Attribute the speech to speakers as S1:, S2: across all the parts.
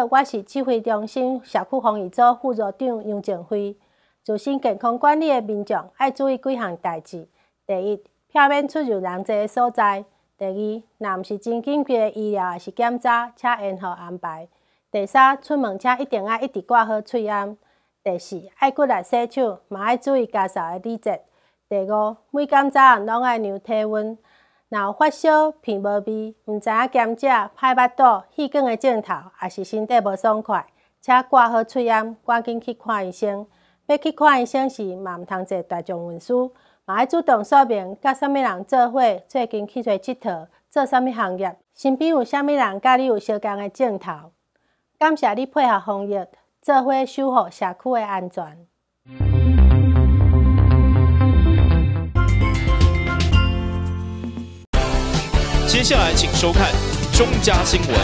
S1: 我是指挥中心社区防疫组副组长杨静辉。自身健康管理的民众要注意几项代志：第一，避免出入人济的所在；第二，若毋是真紧急的医疗还是检查，请延后安排；第三，出门请一定要一直挂好喙罨；第四，爱骨力洗手，嘛要注意家扫的礼节；第五，每天早上拢爱量体温。若有发烧、鼻无味、毋知影兼食、歹腹肚、气管的症头，也是身体无爽快，请挂好喙罨，赶紧去看医生。要去看医生时，嘛毋通坐大众运输，嘛要主动说明甲啥物人做伙，最近去佗佚佗，做啥物行业，身边有啥物人甲你有相共的症头。感谢你配合防疫，做伙守护社区的安全。
S2: 接下来请收看中嘉新闻。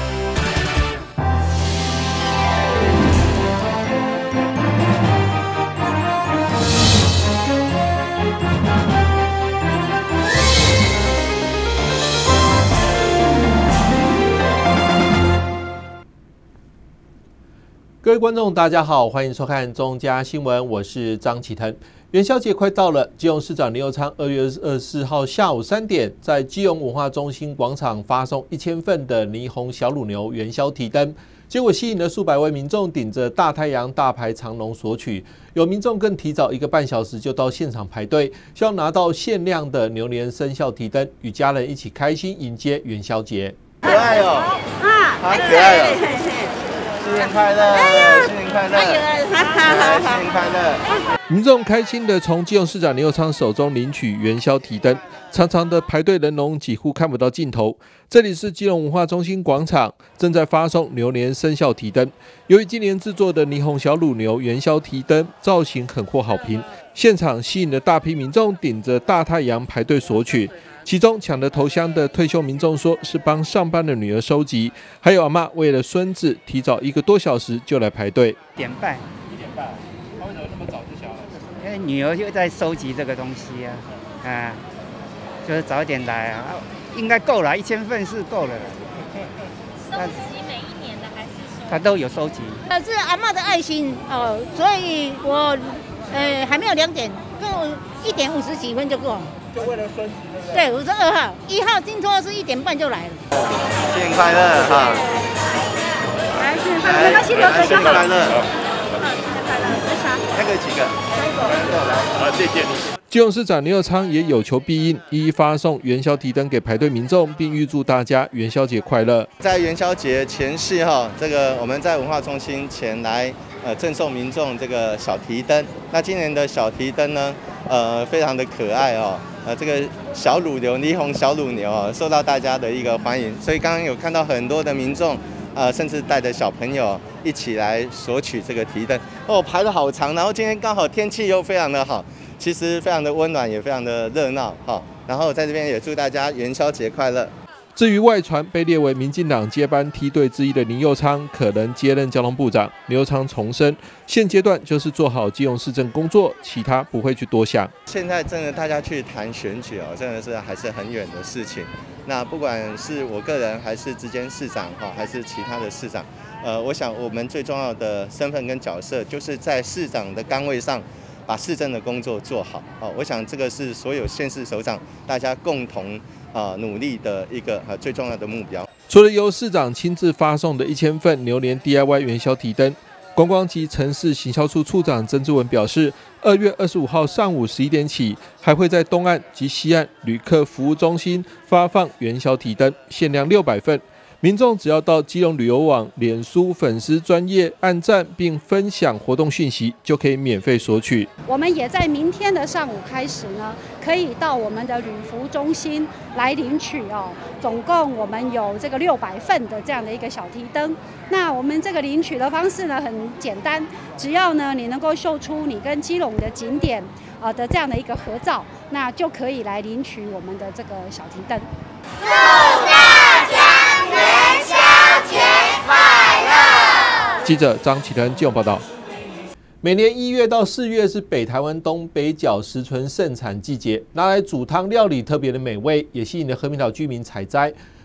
S3: 各位观众，大家好，欢迎收看中嘉新闻，我是张启腾。元宵节快到了，基隆市长林右昌2月24号下午3点，在基隆文化中心广场发送1000份的霓虹小乳牛元宵提灯，结果吸引了数百位民众顶着大太阳大排长龙索取，有民众更提早1个半小时就到现场排队，需要拿到限量的牛年生肖提灯，与家人一起开心迎接元宵节。
S4: 可爱哦，好可爱哦！新年快乐！新年快乐！新年快乐！
S3: 民众开心地从基隆市长林右昌手中领取元宵提灯，长长的排队人龙几乎看不到尽头。这里是基隆文化中心广场，正在发送牛年生肖提灯。由于今年制作的霓虹小乳牛元宵提灯造型很获好评，现场吸引了大批民众顶着大太阳排队索取。其中抢得头香的退休民众说是帮上班的女儿收集，还有阿嬷为了孙子提早1个多小时就来排队。
S5: 1点半，
S3: 他为什么那么早就下来？
S5: 因为女儿就在收集这个东西啊，就是早一点来啊，应该够了，1000份是够了。
S6: 收集每一年的还是说？
S5: 他都有收集。
S6: 是阿嬷的爱心哦，所以我还没有2点，够1点50几分就够。
S4: 就为了孙子。
S6: 对，52号，1号听说是1点半就来了。
S4: 新年快乐哈！
S6: 来，新年快乐，那新年快乐。
S4: 新年快乐。
S6: 新年快乐，为啥？
S4: 那个几个？好，谢谢你。
S3: 基隆市长林右昌也有求必应，一一发送元宵提灯给排队民众，并预祝大家元宵节快乐。
S4: 在元宵节前夕哈，这个我们在文化中心前来赠送民众这个小提灯。那今年的小提灯呢，非常的可爱哦。这个小乳牛霓虹小乳牛哦，受到大家的一个欢迎，所以刚刚有看到很多的民众，甚至带着小朋友一起来索取这个提灯哦，排得好长，然后今天刚好天气又非常的好，其实非常的温暖，也非常的热闹哈。然后在这边也祝大家元宵节快乐。
S3: 至于外传被列为民进党接班梯队之一的林右昌可能接任交通部长，林右昌重申，现阶段就是做好基隆市政工作，其他不会去多想。
S4: 现在真的大家去谈选举哦，真的是还是很远的事情。那不管是我个人，还是之间市长哈，还是其他的市长，我想我们最重要的身份跟角色，就是在市长的岗位上，把市政的工作做好。我想这个是所有县市首长大家共同努力的一个最重要的目标。
S3: 除了由市长亲自发送的1000份牛年 DIY 元宵提灯，观光及城市行销处处长曾志文表示，2月25号上午11点起，还会在东岸及西岸旅客服务中心发放元宵提灯，限量600份。民众只要到基隆旅游网脸书粉丝专页按赞并分享活动讯息，就可以免费索取。
S7: 我们也在明天的上午开始呢，可以到我们的旅服中心来领取哦。总共我们有这个600份的这样的一个小提灯。那我们这个领取的方式呢很简单，只要呢你能够秀出你跟基隆的景点的这样的一个合照，那就可以来领取我们的这个小提灯。
S6: 祝大家元宵节快乐！
S3: 记者张启腾基隆报道。每年1月到4月是北台湾东北角石椿盛产季节，拿来煮汤料理特别的美味，也吸引了和平岛居民采摘。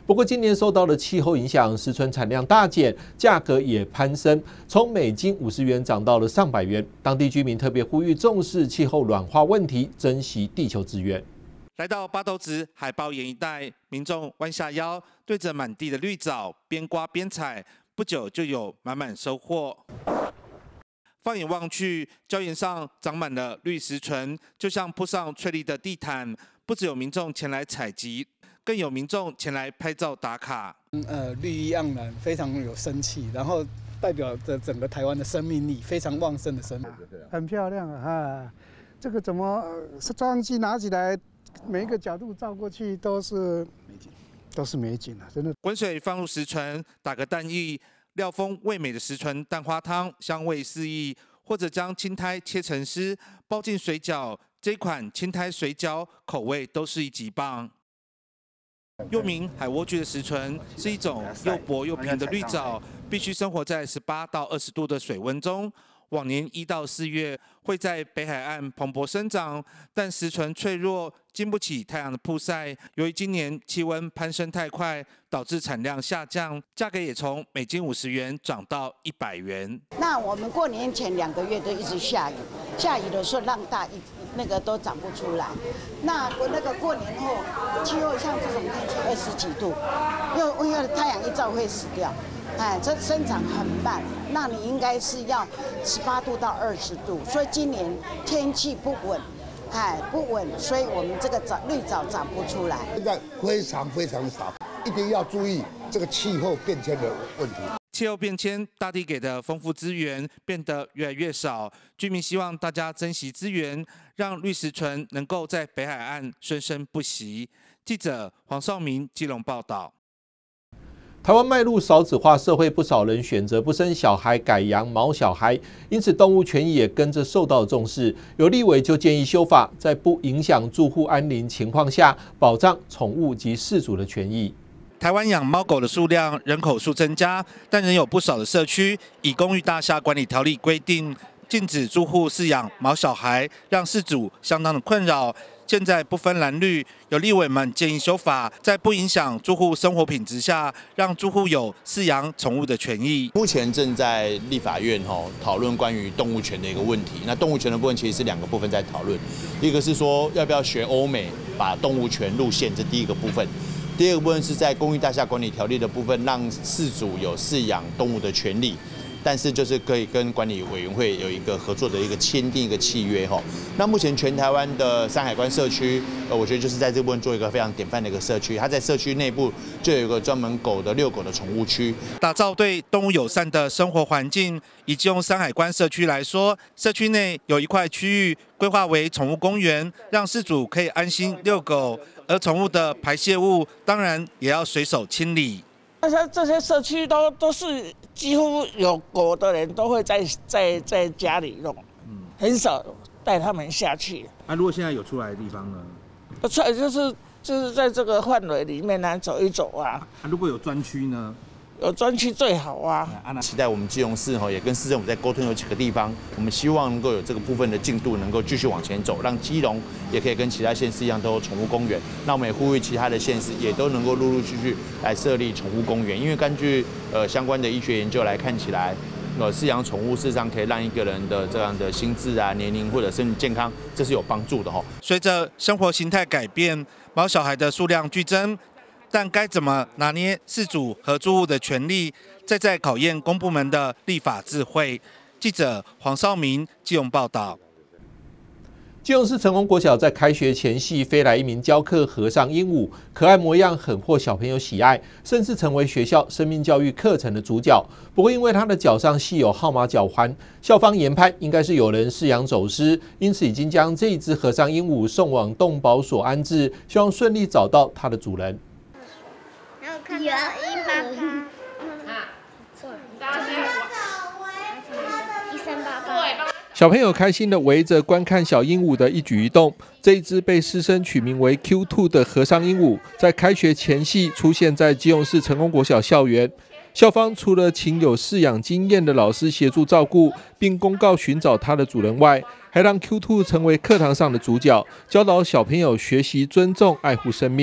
S3: 不过今年受到了气候影响，石醇产量大减，价格也攀升，从每斤50元涨到了上百元。当地居民特别呼吁重视气候暖化问题，珍惜地球资源。
S8: 来到八斗子海豹岩一带，民众弯下腰，对着满地的绿藻边刮边采，不久就有满满收获。放眼望去，礁岩上长满了绿石醇，就像铺上翠绿的地毯。不只有民众前来采集，更有民众前来拍照打卡。
S9: 绿意盎然，非常有生气，然后代表着整个台湾的生命力，非常旺盛的生命，
S10: 很漂亮啊！这个怎么照相机拿起来，每一个角度照过去都是美景啊！真的。
S8: 滚水放入石醇，打个蛋液，料封味美的石醇蛋花汤，香味四溢。或者将青苔切成丝，包进水饺。这款青苔水饺口味都是极棒。又名海莴苣的石醇是一种又薄又平的绿藻，必须生活在18到20度的水温中。往年1到4月会在北海岸蓬勃生长，但石醇脆弱，经不起太阳的曝晒。由于今年气温攀升太快，导致产量下降，价格也从每斤50元涨到100元。
S11: 那我们过年前2个月都一直下雨，下雨的时候浪大，那个都长不出来。那个过年后，气候像这种天气20几度，因为太阳一照会死掉。这生长很慢，那你应该是要18度到20度，所以今年天气不稳，不稳，所以我们这个绿藻长不出来。
S12: 现在非常少，一定要注意这个气候变迁的问题。
S8: 气候变迁，大地给的丰富资源变得越来越少，居民希望大家珍惜资源，让绿石醇能够在北海岸生生不息。记者黄绍明基隆报道。
S3: 台湾迈入少子化社会，不少人选择不生小孩，改养毛小孩，因此动物权益也跟着受到重视。有立委就建议修法，在不影响住户安宁情况下，保障宠物及饲主的权益。
S8: 台湾养猫狗的数量、人口数增加，但仍有不少的社区以《公寓大厦管理条例》规定，禁止住户饲养毛小孩，让饲主相当的困扰。现在不分蓝绿，有立委们建议修法，在不影响住户生活品质下，让住户有饲养宠物的权益。
S13: 目前正在立法院讨论关于动物权的一个问题。那动物权的部分其实是2个部分在讨论，一个是说要不要学欧美把动物权入宪，这第一个部分；第二个部分是在公寓大厦管理条例的部分，让饲主有饲养动物的权利。但是就是可以跟管理委员会有一个合作的一个签订一个契约哈。那目前全台湾的山海关社区，我觉得就是在这部分做一个非常典范的一个社区，它在社区内部就有一个专门遛狗的宠物区，
S8: 打造对动物友善的生活环境。以基隆山海关社区来说，社区内有一块区域规划为宠物公园，让饲主可以安心遛狗，而宠物的排泄物当然也要随手清理。
S14: 这些社区都是几乎有狗的人都会在家里弄，很少带他们下去。
S8: 如果现在有出来的地方呢？
S14: 出来就是在这个范围里面呢走一走啊。
S8: 如果有专区呢？
S14: 有专区最好啊！
S13: 期待我们基隆市也跟市政府在沟通，有几个地方，我们希望能够有这个部分的进度，能够继续往前走，让基隆也可以跟其他县市一样都有宠物公园。那我们也呼吁其他的县市也都能够陆陆续续来设立宠物公园，因为根据相关的医学研究来看起来，饲养宠物事实上可以让一个人的这样的心智啊、年龄或者身体健康，这是有帮助的哈。
S8: 随着生活形态改变，毛小孩的数量剧增。但该怎么拿捏饲主和住户的权利，在考验公部门的立法智慧。记者黄绍明基隆报道。
S3: 基隆市成功国小在开学前夕飞来一名教课和尚鹦鹉，可爱模样很获小朋友喜爱，甚至成为学校生命教育课程的主角。不过因为它的脚上系有号码脚环，校方研判应该是有人饲养走失，因此已经将这一只和尚鹦鹉送往动保所安置，希望顺利找到它的主人。
S15: 有188啊，错了，1388。
S3: 小朋友开心地围着观看小鹦鹉的一举一动。这一只被师生取名为 Q2 的和尚鹦鹉，在开学前夕出现在基隆市成功国小校园。校方除了请有饲养经验的老师协助照顾，并公告寻找它的主人外，还让 Q2 成为课堂上的主角，教导小朋友学习尊重、爱护生命。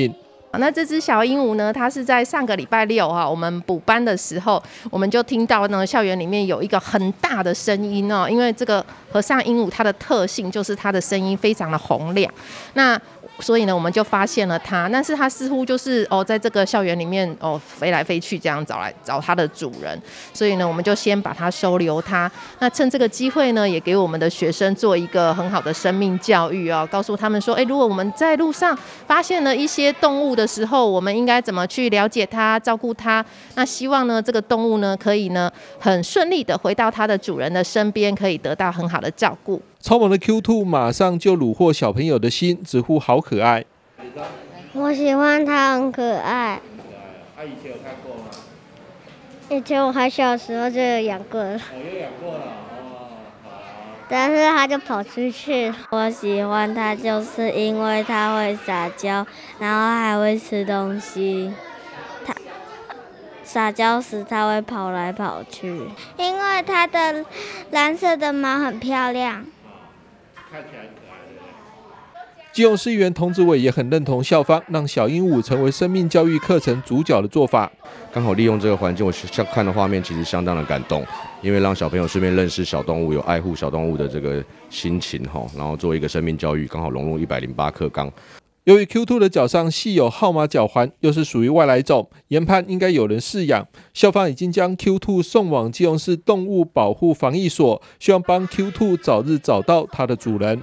S16: 那这只小鹦鹉呢，它是在上个礼拜6我们补班的时候，我们就听到呢校园里面有一个很大的声音因为这个和尚鹦鹉它的特性就是它的声音非常的洪亮，那所以呢我们就发现了它，但是它似乎就是在这个校园里面飞来飞去这样找它的主人，所以呢我们就先把它收留它。那趁这个机会呢，也给我们的学生做一个很好的生命教育告诉他们说，如果我们在路上发现了一些动物的时候，我们应该怎么去了解它、照顾它。那希望呢这个动物呢可以呢很顺利的回到它的主人的身边，可以得到很好的照顾。
S3: 超萌的 Q2 马上就虏获小朋友的心，直呼好可爱。
S15: 我喜欢它，很可爱。
S3: 以前有看过吗？
S15: 以前我还小时候就有养过了。
S3: 有养过了
S15: 但是它就跑出去。我喜欢它，就是因为它会撒娇，然后还会吃东西。它撒娇时，它会跑来跑去。因为它的蓝色的毛很漂亮。
S3: 看起来很可爱，对不对？基隆市议员童子伟也很认同校方让小鹦鹉成为生命教育课程主角的做法。
S17: 刚好利用这个环境，我看的画面其实相当的感动，因为让小朋友顺便认识小动物，有爱护小动物的这个心情然后做一个生命教育，刚好融入108课纲。由于 Q2 的脚上系有号码脚环，又是属于外来种，研判应该有人饲养，校方已经将 Q2 送往基隆市动物保护防疫所，希望帮 Q2 早日找到它的主人。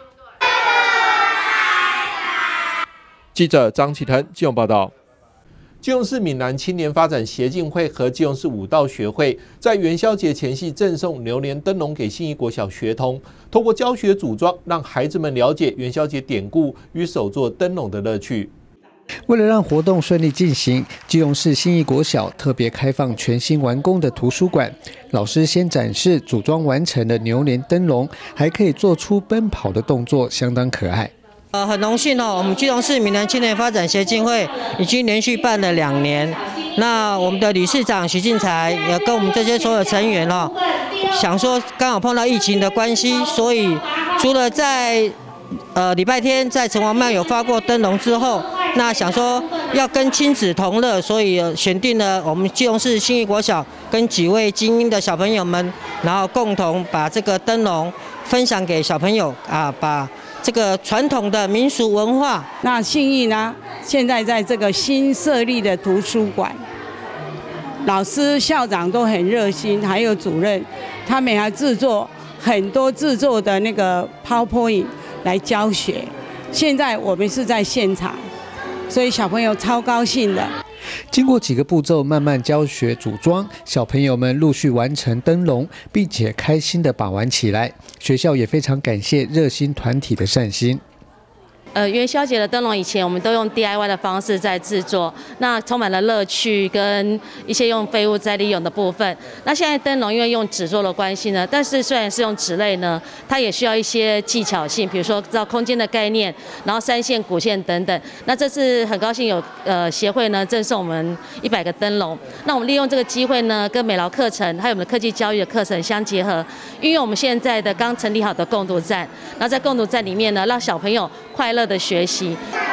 S17: 记者张启腾基隆报道。基隆市闽南青年发展协进会和基隆市舞蹈学会在元宵节前夕赠送牛年灯笼给信义国小学童，透过教学组装，让孩子们了解元宵节典故与手作灯笼的乐趣。
S18: 为了让活动顺利进行，基隆市信义国小特别开放全新完工的图书馆，老师先展示组装完成的牛年灯笼，还可以做出奔跑的动作，相当可爱。
S19: 很荣幸我们基隆市闽南青年发展协进会已经连续办了2年。那我们的理事长徐进财也跟我们这些所有成员想说刚好碰到疫情的关系，所以除了在礼拜天在城隍庙有发过灯笼之后，那想说要跟亲子同乐，所以选定了我们基隆市信义国小跟几位精英的小朋友们，然后共同把这个灯笼分享给小朋友把这个传统的民俗文化。
S20: 那信义呢，现在在这个新设立的图书馆，老师、校长都很热心，还有主任，他们还制作很多的那个 PowerPoint 来教学。现在我们是在现场，所以小朋友超高兴的。
S18: 经过几个步骤慢慢教学组装，小朋友们陆续完成灯笼，并且开心地把玩起来。学校也非常感谢热心团体的善心。
S21: 元宵节的灯笼以前我们都用 DIY 的方式在制作，那充满了乐趣跟一些用废物再利用的部分。那现在灯笼因为用纸做的关系呢，但是虽然是用纸类呢，它也需要一些技巧性，比如说知道空间的概念，然后3线、骨线等等。那这次很高兴有协会呢赠送我们100个灯笼。那我们利用这个机会呢，跟美劳课程还有我们的科技教育的课程相结合，运用我们现在的刚成立好的共读站，然后在共读站里面呢，让小朋友快乐的学习。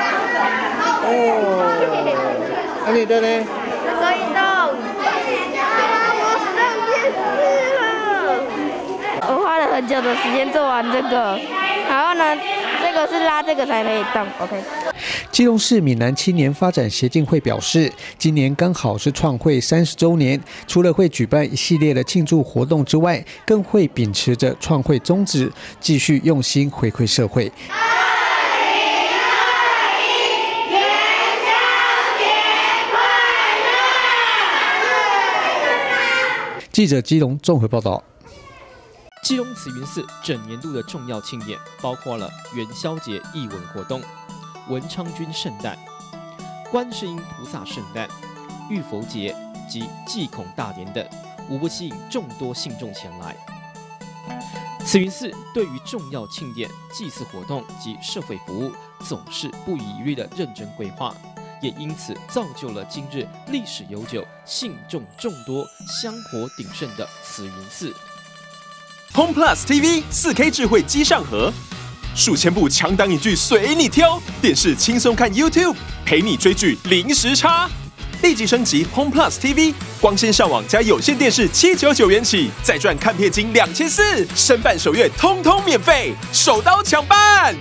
S3: 那你的呢？
S15: 可以动。我上电视了。我花了很久的时间做完这个，然后呢，这个是拉这个才可以动。OK。
S18: 基隆市闽南青年发展协进会表示，今年刚好是创会30周年，除了会举办一系列的庆祝活动之外，更会秉持着创会宗旨，继续用心回馈社会。记者基隆综合报道。
S2: 基隆慈云寺整年度的重要庆典包括了元宵节艺文活动、文昌君圣诞、观世音菩萨圣诞、浴佛节及祭孔大典等，无不吸引众多信众前来。慈云寺对于重要庆典、祭祀活动及社会服务，总是不遗余力的认真规划，也因此造就了今日历史悠久、信众众多、香火鼎盛的慈云寺。
S22: Home Plus TV 4K 智慧机上盒，
S1: 数千部强档影剧随你挑，电视轻松看 YouTube， 陪你追剧零时差。立即升级 Home Plus TV， 光纤上网加有线电视799元起，再赚看片金2400，申办首月通通免费，手刀抢办！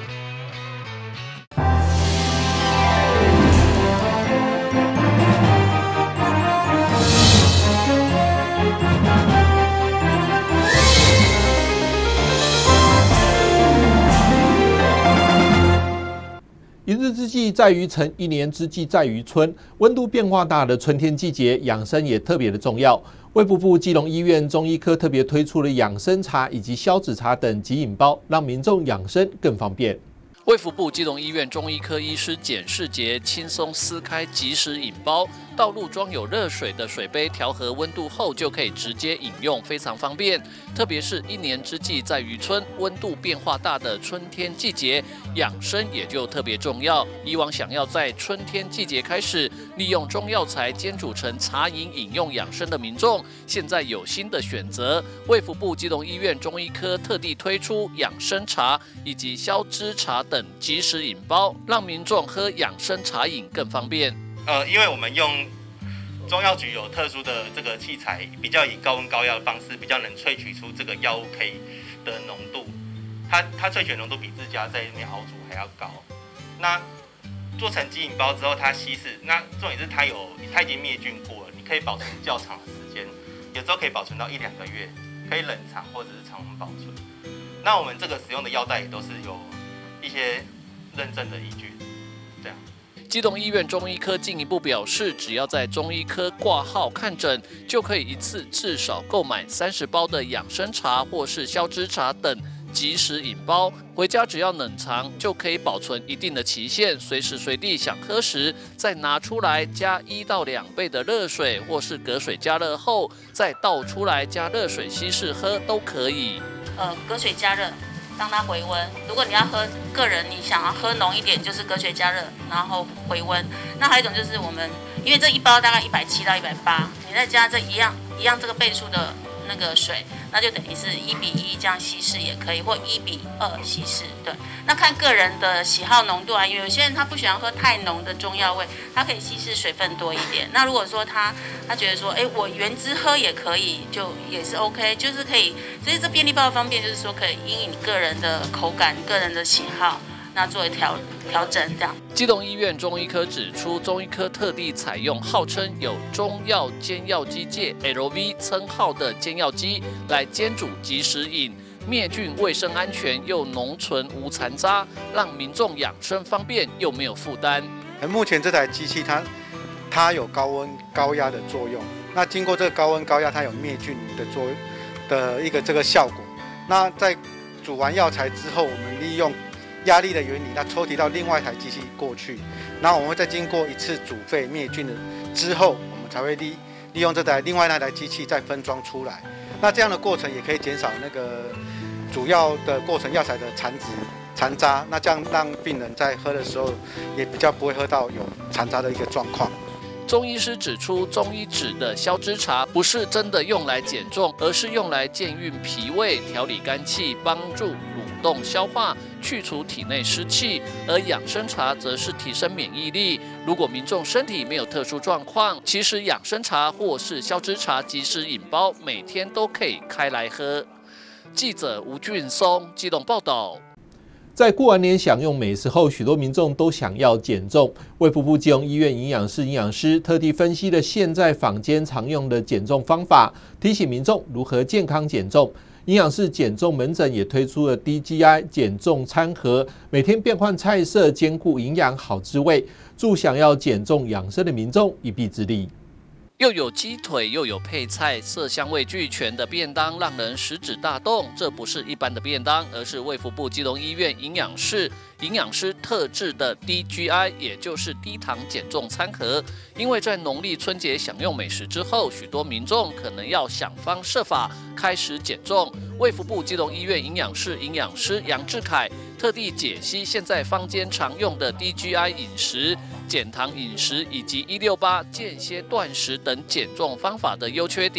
S3: 一日之计在于晨，一年之计在于春。温度变化大的春天季节，养生也特别的重要。卫福部基隆医院中医科特别推出了养生茶以及消脂茶等即饮包，让民众养生更方便。
S22: 卫福部基隆医院中医科医师简世杰轻松撕开即时饮包，倒入装有热水的水杯，调和温度后就可以直接饮用，非常方便。特别是一年之计在于春，温度变化大的春天季节，养生也就特别重要。以往想要在春天季节开始利用中药材煎煮成茶饮饮用养生的民众，现在有新的选择。卫福部基隆医院中医科特地推出养生茶以及消脂茶等即时饮包，让民众喝养生茶饮更方便。
S23: 因为我们用中药局有特殊的这个器材，比较以高温高压的方式，比较能萃取出这个药物可以的浓度。它萃取浓度比自家在那边熬煮还要高。那做成即饮包之后，它稀释，那重点是它已经灭菌过了，你可以保存较长的时间，有时候可以保存到1-2个月，可以冷藏或者是常温保存。那我们这个使用的药袋也都是有一些认证的依据，这样。
S22: 基隆医院中医科进一步表示，只要在中医科挂号看诊，就可以一次至少购买30包的养生茶或是消脂茶等即时饮包，回家只要冷藏就可以保存一定的期限，随时随地想喝时再拿出来，加1到2倍的热水，或是隔水加热后再倒出来加热水稀释喝都可以。
S21: 隔水加热，让它回温。如果你要喝，个人你想要喝浓一点，就是隔水加热，然后回温。那还有一种就是我们，因为这一包大概170到180，你再加这一样这个倍数的那个水，那就等于是1:1这样稀释也可以，或1:2稀释。对，那看个人的喜好浓度啊，因为有些人他不喜欢喝太浓的中药味，他可以稀释水分多一点。那如果说他觉得说，我原汁喝也可以，就也是 OK， 就是可以。所以这便利包的方便就是说可以因应你个人的口感、个人的喜好，那作为调整这样。
S22: 基隆医院中医科指出，中医科特地采用号称有中药煎药机界 LV 称号的煎药机来煎煮即时饮，灭菌卫生安全又浓醇无残渣，让民众养生方便又没有负担。
S24: 目前这台机器它有高温高压的作用，那经过这个高温高压，它有灭菌的一个这个效果。那在煮完药材之后，我们利用压力的原理，那抽提到另外一台机器过去，然后我们会再经过一次煮沸灭菌的之后，我们才会利用另外那台机器再分装出来。那这样的过程也可以减少那个主要的过程药材的残渣，那这样让病人在喝的时候也比较不会喝到有残渣的一个状况。
S22: 中医师指出，中医指的消脂茶不是真的用来减重，而是用来健运脾胃、调理肝气、帮助蠕动消化、去除体内湿气；而养生茶则是提升免疫力。如果民众身体没有特殊状况，其实养生茶或是消脂茶即时饮包，每天都可以开来喝。记者吴俊松基隆报道。
S3: 在过完年享用美食后，许多民众都想要减重。卫福部基隆医院营养师特地分析了现在坊间常用的减重方法，提醒民众如何健康减重。营养师减重门诊也推出了 DGI 减重餐盒，每天变换菜色，兼顾营养好滋味，助想要减重养生的民众一臂之力。
S22: 又有鸡腿又有配菜，色香味俱全的便当让人食指大动。这不是一般的便当，而是卫福部基隆医院营养师特制的 DGI， 也就是低糖减重餐盒。因为在农历春节享用美食之后，许多民众可能要想方设法开始减重。卫福部基隆医院营养师杨志凯特地解析现在坊间常用的 DGI 饮食、减糖饮食以及168间歇断食等减重方法的优缺点。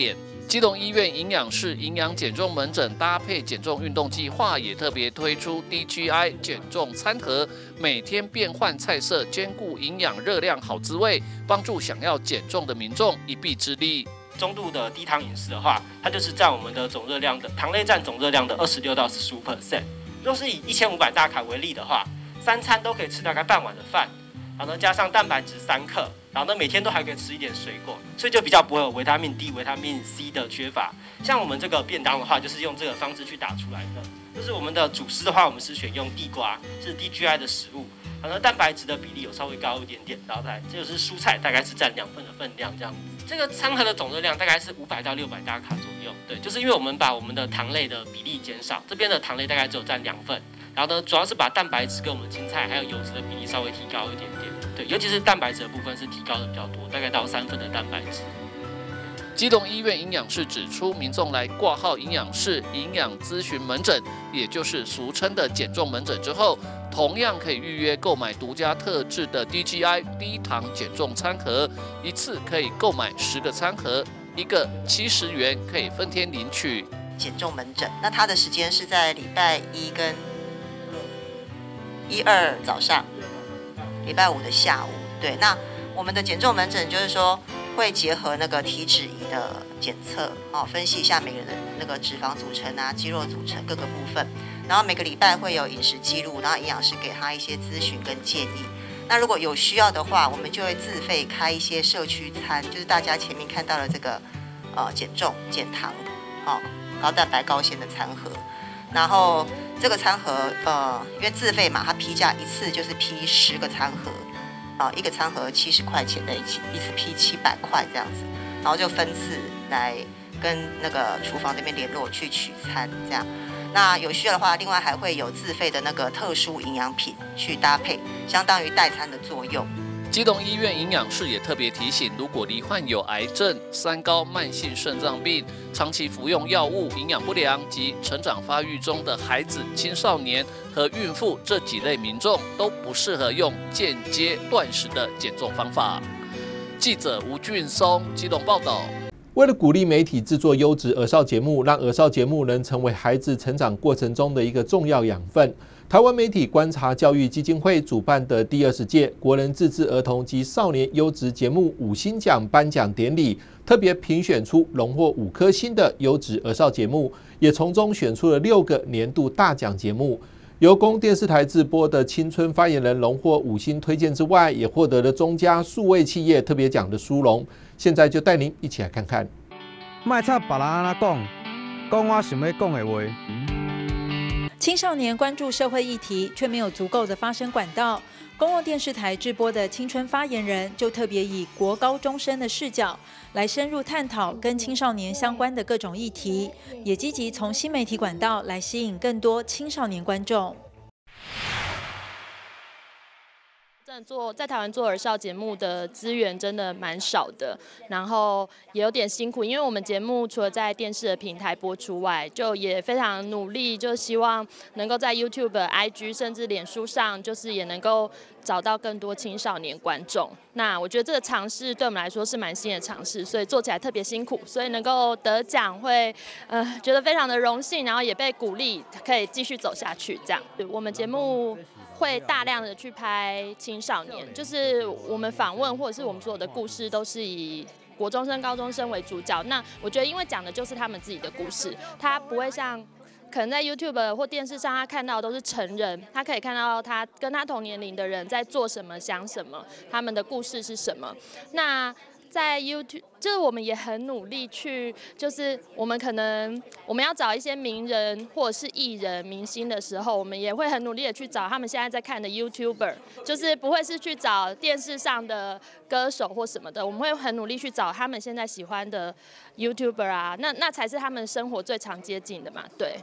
S22: 基隆医院营养室营养减重门诊搭配减重运动计划，也特别推出 DGI 减重餐盒，每天变换菜色，兼顾营养热量好滋味，帮助想要减重的民众一臂之力。
S4: 中度的低糖饮食的话，它就是占我们的总热量的糖类占总热量的26到15%。若是以1500大卡为例的话，3餐都可以吃大概半碗的饭，然后呢加上蛋白质3克，然后呢每天都还可以吃一点水果，所以就比较不会有维他命 D、维他命 C 的缺乏。像我们这个便当的话，就是用这个方式去打出来的。就是我们的主食的话，我们是选用地瓜，是 DGI 的食物。然后蛋白质的比例有稍微高一点点，然后这就是蔬菜大概是占2份的分量这样子。这个餐盒的总热量大概是500到600大卡左右。对，就是因为我们把我们的糖类的比例减少，这边的糖类大概只有占2份。然后呢，主要是把蛋白质跟我们青菜还有油脂的比例稍微提高一点点。对，尤其是蛋白质的部分是提高的比较多，大概到3份的蛋白质。
S22: 基隆医院营养室指出，民众来挂号营养室营养咨询门诊，也就是俗称的减重门诊之后，同样可以预约购买独家特制的 DGI 低糖减重餐盒，一次可以购买10个餐盒，一个70元，可以分天领取。
S5: 减重门诊，那它的时间是在礼拜1跟1、2早上，礼拜5的下午。对，那我们的减重门诊就是说，会结合那个体脂仪的检测，分析一下每个人的那个脂肪组成啊、肌肉组成各个部分，然后每个礼拜会有饮食记录，然后营养师给他一些咨询跟建议。那如果有需要的话，我们就会自费开一些社区餐，就是大家前面看到的这个减重、减糖、高蛋白、高纤的餐盒。然后这个餐盒因为自费嘛，它批价一次就是批10个餐盒。一个餐盒70块钱的，一次批700块这样子，然后就分次来跟那个厨房那边联络去取餐这样。那有需要的话，另外还会有自费的那个特殊营养品去搭配，相当于代餐的作用。
S22: 基隆医院营养室也特别提醒，如果罹患有癌症、3高、慢性肾脏病、长期服用药物、营养不良及成长发育中的孩子、青少年和孕妇这几类民众，都不适合用间接断食的减重方法。记者吴俊松，基隆报道。
S3: 为了鼓励媒体制作优质儿少节目，让儿少节目能成为孩子成长过程中的一个重要养分，台湾媒体观察教育基金会主办的第20届国人自制儿童及少年优质节目5星奖颁奖典礼，特别评选出荣获5颗星的优质儿少节目，也从中选出了6个年度大奖节目。由公电视台直播的青春发言人荣获5星推荐之外，也获得了中嘉数位企业特别奖的殊荣。现在就带您一起来看看。
S6: 莫插别人安怎讲，讲我想要讲的话。
S7: 青少年关注社会议题，却没有足够的发声管道。公共电视台直播的青春发言人，就特别以国高中生的视角，来深入探讨跟青少年相关的各种议题，也积极从新媒体管道来吸引更多青少年观众。
S25: 在台湾做儿少节目的资源真的蛮少的，然后也有点辛苦，因为我们节目除了在电视的平台播出外，就也非常努力，就希望能够在 YouTube、IG 甚至脸书上，就是也能够找到更多青少年观众。那我觉得这个尝试对我们来说是蛮新的尝试，所以做起来特别辛苦，所以能够得奖会觉得非常的荣幸，然后也被鼓励可以继续走下去。这样，我们节目会大量的去拍青少年，就是我们访问或者是我们所有的故事都是以国中生、高中生为主角。那我觉得，因为讲的就是他们自己的故事，他不会像可能在 YouTube 或电视上他看到的都是成人，他可以看到他跟他同年龄的人在做什么、想什么，他们的故事是什么。那在 YouTube， 就是我们也很努力去，就是我们要找一些名人或者是艺人、明星的时候，我们也会很努力的去找他们现在在看的 YouTuber， 就是不会是去找电视上的歌手或什么的，我们会很努力去找他们现在喜欢的 YouTuber 啊，那才是他们生活最常接近的嘛，对。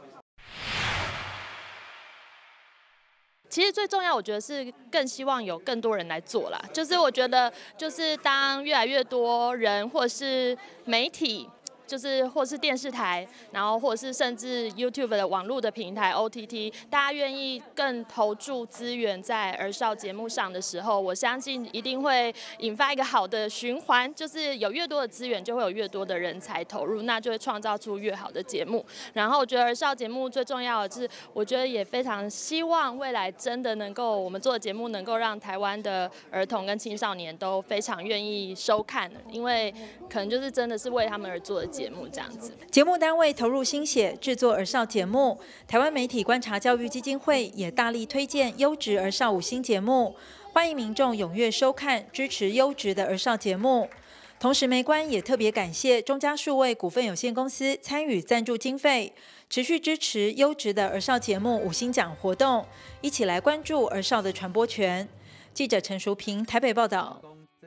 S25: 其实最重要，我觉得是更希望有更多人来做啦。就是我觉得，就是当越来越多人或是媒体， 就是或是电视台，然后或者是甚至 YouTube 的网络的平台 OTT， 大家愿意更投注资源在儿少节目上的时候，我相信一定会引发一个好的循环，就是有越多的资源，就会有越多的人才投入，那就会创造出越好的节目。然后我觉得儿少节目最重要的是，我觉得也非常希望未来真的能够我们做的节目能够让台湾的儿童跟青少年都非常愿意收看，因为可能就是真的是为他们而做的节目这样子。
S7: 节目单位投入心血制作儿少节目，台湾媒体观察教育基金会也大力推荐优质儿少5星节目，欢迎民众踊跃收看，支持优质的儿少节目。同时，媒观也特别感谢中嘉数位股份有限公司参与赞助经费，持续支持优质的儿少节目5星奖活动，一起来关注儿少的传播权。记者陈淑平台北报道。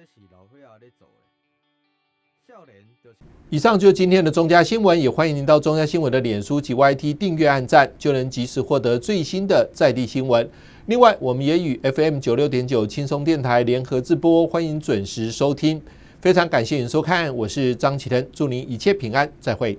S3: 以上就是今天的中嘉新闻，也欢迎您到中嘉新闻的脸书及 YT 订阅按赞，就能及时获得最新的在地新闻。另外，我们也与 FM 96.9轻松电台联合直播，欢迎准时收听。非常感谢您收看，我是张启腾，祝您一切平安，再会。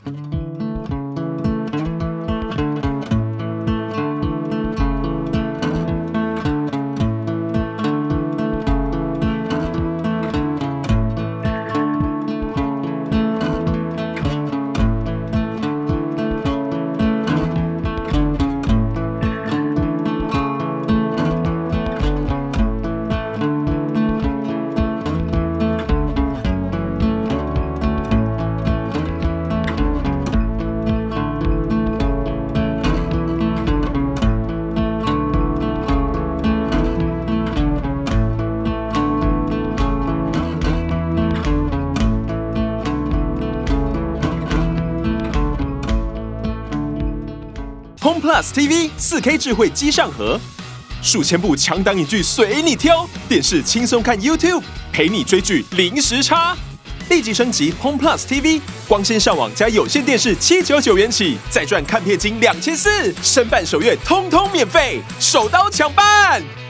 S1: Home Plus TV 4K 智慧机上盒，数千部强档影剧随你挑，电视轻松看 YouTube， 陪你追剧零时差。立即升级 Home Plus TV， 光纤上网加有线电视799元起，再赚看片金2400，申办首月通通免费，手刀抢办！